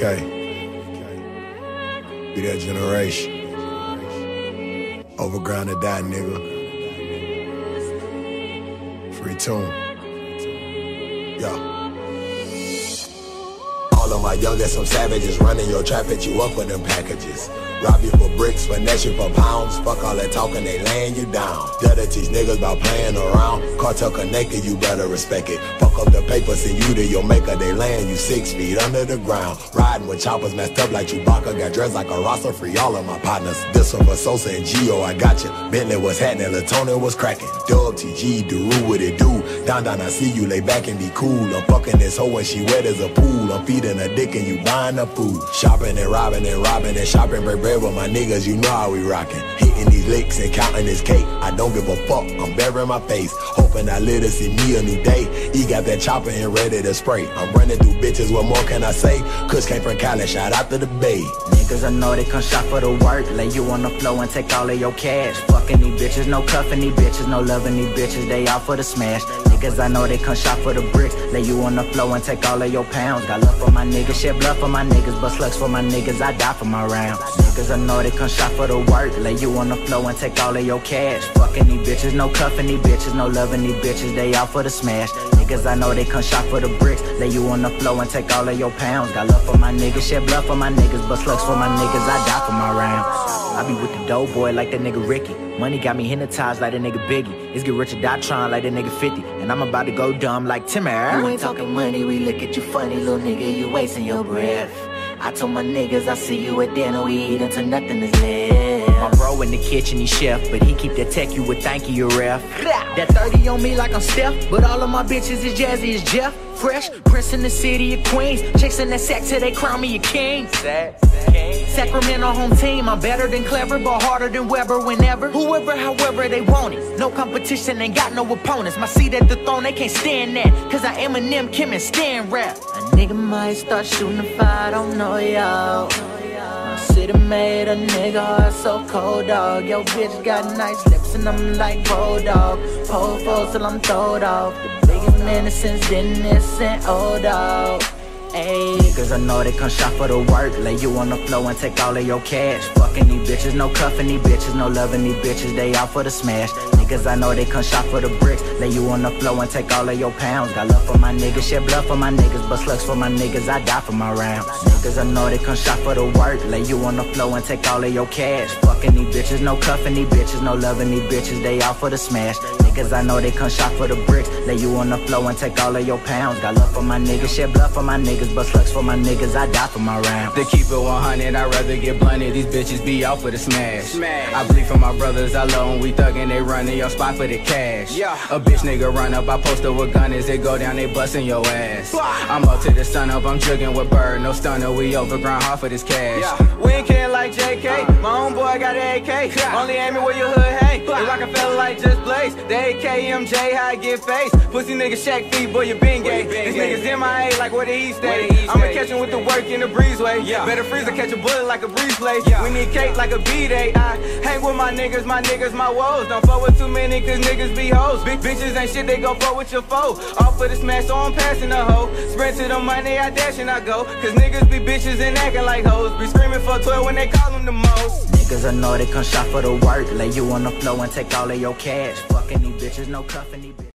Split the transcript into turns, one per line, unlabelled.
Be that generation. Overground to die, nigga. Free tune. Yo. All of my youngest, some savages running your trap at you up for them packages. Rob you for bricks, finesse you for pounds. Fuck all that talking, they laying you down. That'll teach niggas about playing around. Cartel connected, you better respect it. Fuck up the paper, send you to your maker. They laying you 6 feet under the ground. Riding with choppers messed up like Chewbacca. Got dressed like a roster, free all of my partners. This one for Sosa and Gio, I got you. Bentley was happening, Latona was cracking. Dub, TG, Daru, what it do? Down, I see you, lay back and be cool. I'm fucking this hoe and she wet as a pool. I'm feeding her dick and you buying her food. Shopping and robbing and robbing and shopping, break bread with my niggas, you know how we rockin'. Hitting these licks and counting this cake. I don't give a fuck, I'm burying my face. Hoping I live to see me a new day. He got that chopper and ready to spray. I'm running through bitches, what more can I say? Kush came from Cali, shout out to the Bay.
Niggas I know they come shop for the work. Lay you on the floor and take all of your cash. Fucking these bitches, no cuffing these bitches, no loving these bitches, they out for the smash. Niggas I know they come shop for the bricks. Lay you on the floor and take all of your pounds. Got love for my niggas, shed blood for my niggas, but slugs for my niggas, I die for my rounds. Niggas I know they come shop for the work. Lay you on the floor and take all of your cash. Fucking these bitches, no cuffing these bitches, no loving these bitches, they out for the smash. Niggas I know they come shop for the bricks. Lay you on the floor and take all of your pounds. Got love for my niggas, shed blood for my niggas, but slugs for my niggas, I die for my rounds. I be with the dope boy like that nigga Ricky. Money got me hypnotized like that nigga Biggie. It's get rich or die trying like that nigga 50. And I'm about to go dumb like Timmer.
You ain't talking money, we look at you funny, little nigga, you wasting your breath. I told my niggas I see you at dinner, we eat until nothing is left.
My bro in the kitchen, he chef, but he keep that tech, you would thank you, ref. That 30 on me like I'm Steph, but all of my bitches is Jazzy as Jeff. Fresh, Prince in the city of Queens, chasing that sack till they crown me a king. Sacramento home team, I'm better than clever, but harder than Weber whenever. Whoever, however they want it. No competition, ain't got no opponents. My seat at the throne, they can't stand that. Cause I Eminem, Kim, and Stan rap.
A nigga might start shooting a fire, I don't know y'all. My city made a nigga heart so cold, dog. Yo, bitch got nice lips and I'm like road dog. Pole foes till I'm throwed off. The biggest menace since Dennis and old dog. Ayy,
niggas I know they come shop for the work. Lay you on the floor and take all of your cash. Fucking these bitches, no cuffing these bitches, no loving these bitches, they out for the smash. Niggas I know they come shop for the bricks. Lay you on the floor and take all of your pounds. Got love for my niggas, shed blood for my niggas, but slugs for my niggas, I die for my rounds. Niggas I know they come shop for the work. Lay you on the floor and take all of your cash. Fucking these bitches, no cuffing these bitches, no loving these bitches, they out for the smash. Niggas I know they come shop for the bricks. Lay you on the floor and take all of your pounds. Got love for my niggas, shed blood for my niggas, but slugs for my niggas, I die for my rounds.
To keep it 100, I'd rather get blunted. These bitches be out for the smash. I bleed for my brothers, I love when we thuggin', they runnin' your spot for the cash. A bitch nigga run up, I post up with gun as they go down, they bustin' your ass. I'm up to the sun up, I'm jugging with bird, no stunner, we overground hard for this cash. We ain't kidding like JK, my own boy got an AK, only aiming where your hood hang. If I can feel like just blaze, the AKMJ, how I get faced. Pussy nigga Shaq feet, boy you been gay. These niggas MIA like where the East stay. I'ma catch him with the work in the breezeway. Better freeze or catch a bullet like a breeze play. We need cake like a B-day. I hang with my niggas, my woes. Don't fuck with too many cause niggas be hoes. Big bitches ain't shit, they go fuck with your foe. All for the smash, so I'm passing the hoe. Sprint to the money, I dash and I go. Cause niggas be bitches and acting like hoes. Be screaming for 12 when they call them the most.
Niggas I know they come shop for the work. Lay you on the floor and take all of your cash. Fucking these bitches, no cuffing these bitches.